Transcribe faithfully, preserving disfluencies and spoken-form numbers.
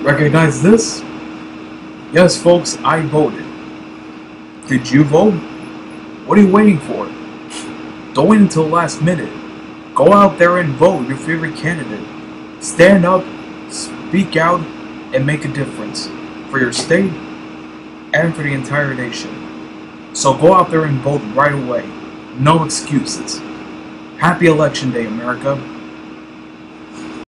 Recognize this? Yes, folks, I voted. Did you vote? What are you waiting for? Don't wait until the last minute. Go out there and vote your favorite candidate. Stand up, speak out, and make a difference for your state and for the entire nation. So go out there and vote right away. No excuses. Happy Election Day, America.